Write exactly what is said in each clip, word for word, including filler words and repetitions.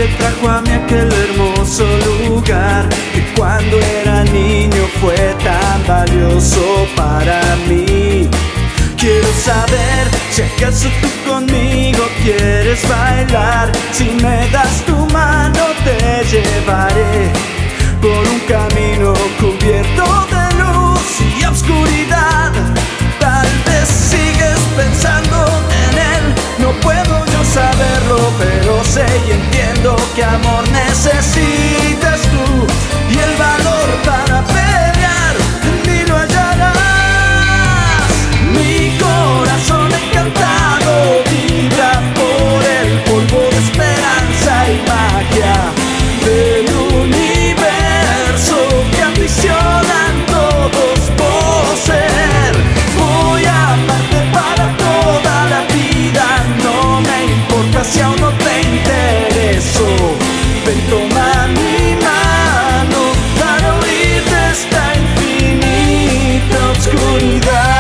te trajo a mí aquel hermoso lugar que cuando era niño fue tan valioso para mí. Quiero saber si acaso tú conmigo quieres bailar. Si me das tu mano te llevaré por un camino cubierto de luz y oscuridad. Tal vez sigues pensando en él, no puedo yo saberlo, pero sé y entiendo que amor necesitas tú y el valor para pelear en mí lo hallarás. Mi corazón encantado vibra por el polvo de esperanza y magia del universo que ambicionan todos poseer. Voy a amarte para toda la vida, no me importa si aún no te intereso. Ven, toma mi mano para huir de esta infinita oscuridad.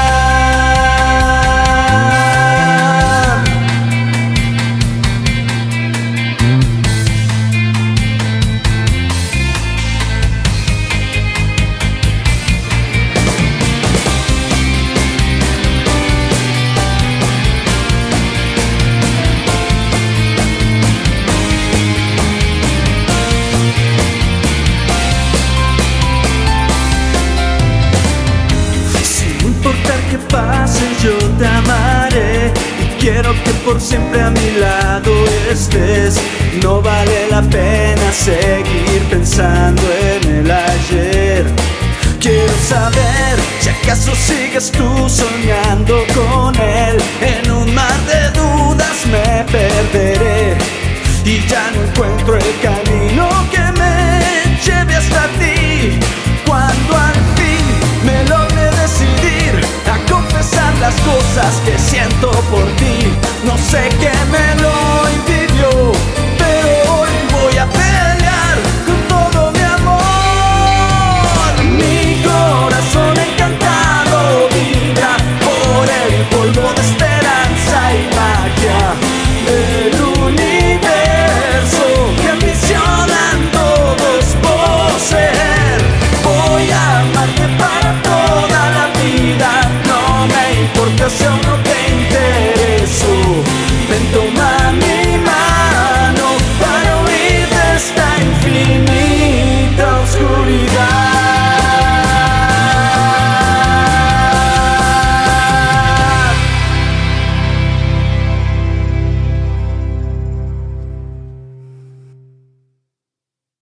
Que pase yo te amaré y quiero que por siempre a mi lado estés. No vale la pena seguir pensando en el ayer. Quiero saber si acaso sigues tú soñando con él. En un mar de dudas me perderé.